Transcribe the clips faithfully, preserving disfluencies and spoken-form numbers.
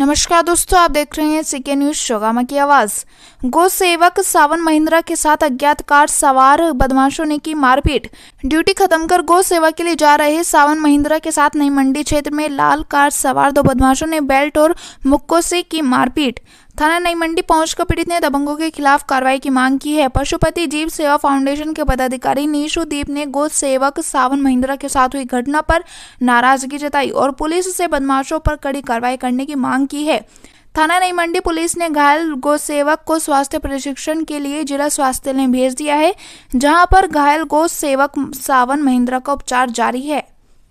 नमस्कार दोस्तों, आप देख रहे हैं सीके न्यूज शोगामा की आवाज। गौ सेवक सावन महिंद्रा के साथ अज्ञात कार सवार बदमाशों ने की मारपीट। ड्यूटी खत्म कर गौ सेवा के लिए जा रहे सावन महिंद्रा के साथ नई मंडी क्षेत्र में लाल कार सवार दो बदमाशों ने बेल्ट और मुक्कों से की मारपीट। थाना नई मंडी पहुंचकर पीड़ित ने दबंगों के खिलाफ कार्रवाई की मांग की है। पशुपति जीव सेवा फाउंडेशन के पदाधिकारी नीशुदीप ने गौ सेवक सावन महिंद्रा के साथ हुई घटना पर नाराजगी जताई और पुलिस से बदमाशों पर कड़ी कार्रवाई करने की मांग की है। थाना नई मंडी पुलिस ने घायल गौ सेवक को स्वास्थ्य प्रशिक्षण के लिए जिला स्वास्थ्य में भेज दिया है, जहां पर घायल गौ सेवक सावन महिंद्रा का उपचार जारी है।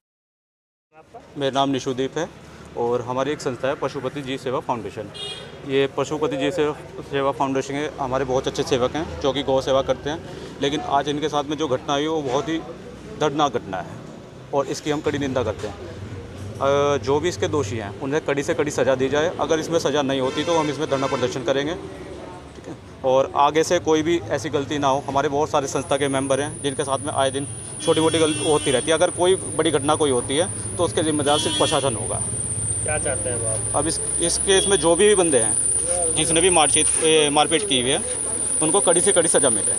मेरा नाम निशुदीप है और हमारी एक संस्था है पशुपति जीव सेवा फाउंडेशन। ये पशुपति जीव सेवा फाउंडेशन के हमारे बहुत अच्छे सेवक हैं जो कि गौ सेवा करते हैं, लेकिन आज इनके साथ में जो घटना हुई वो बहुत ही दर्दनाक घटना है और इसकी हम कड़ी निंदा करते हैं। जो भी इसके दोषी हैं उन्हें कड़ी से कड़ी सज़ा दी जाए। अगर इसमें सज़ा नहीं होती तो हम इसमें धरना प्रदर्शन करेंगे, ठीक है। और आगे से कोई भी ऐसी गलती ना हो। हमारे बहुत सारे संस्था के मेंबर हैं जिनके साथ में आए दिन छोटी मोटी गलती होती रहती है। अगर कोई बड़ी घटना कोई होती है तो उसके जिम्मेदार सिर्फ प्रशासन होगा। क्या चाहते हैं आप? अब इस इस केस में जो भी बंदे हैं जिसने भी मारपीट मारपीट की हुई है उनको कड़ी से कड़ी सज़ा मिले।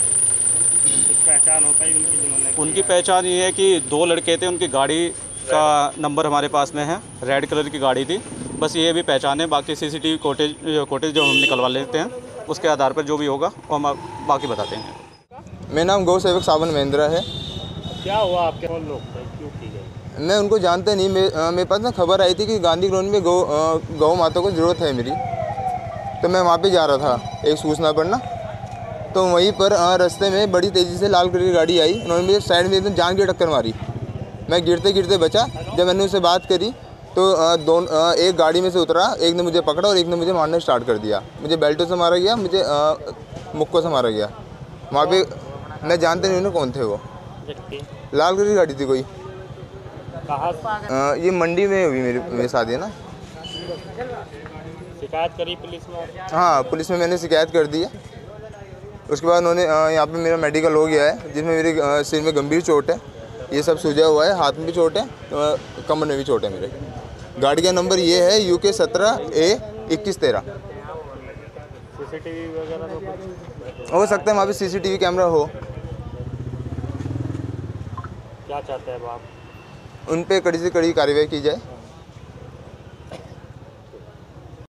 पहचान हो पाई उनकी? जिन्होंने उनकी पहचान ये है कि दो लड़के थे, उनकी गाड़ी का नंबर हमारे पास में है, रेड कलर की गाड़ी थी। बस ये भी पहचान है, बाकी सीसीटीवी कोटेज कोटेज जो हम निकलवा लेते हैं उसके आधार पर जो भी होगा वो हम बाकी बताते हैं। मेरा नाम गौ सेवक सावन महिंद्रा है। क्या हुआ? आपके कौन लोग थे? क्यों की गई? मैं उनको जानता नहीं। मेरे पास ना खबर आई थी कि गांधी कॉलोनी में गौ गौ माता को ज़रूरत है मेरी, तो मैं वहाँ पे जा रहा था एक सूचना पर ना। तो वहीं पर रास्ते में बड़ी तेज़ी से लाल कलर की गाड़ी आई, उन्होंने मुझे साइड में एकदम जान के टक्कर मारी। मैं गिरते गिरते बचा। जब मैंने उससे बात करी तो दोनों एक गाड़ी में से उतरा, एक ने मुझे पकड़ा और एक ने मुझे मारना स्टार्ट कर दिया। मुझे बेल्टों से मारा गया, मुझे मुक्कों से मारा गया। वहाँ पे मैं जानते नहीं उन्हें कौन थे वो। लाल कलर की गाड़ी थी कोई। कहाँ? ये मंडी में हुई मेरी मेरे साथ है ना। शिकायत करी पुलिस में? हाँ, पुलिस में मैंने शिकायत कर दी है। उसके बाद उन्होंने यहाँ पे मेरा मेडिकल हो गया है, जिसमें मेरे सिर में गंभीर चोट है, ये सब सूजा हुआ है, हाथ में भी चोट है, कमर में भी चोट है मेरे। गाड़ी का नंबर ये है यू के सत्रह ए इक्कीस तेरह। सीसीटीवी वगैरह तो हो सकता है वहाँ पे सीसीटीवी कैमरा हो। क्या चाहते हैं आप? उन पे कड़ी से कड़ी कार्रवाई की जाए।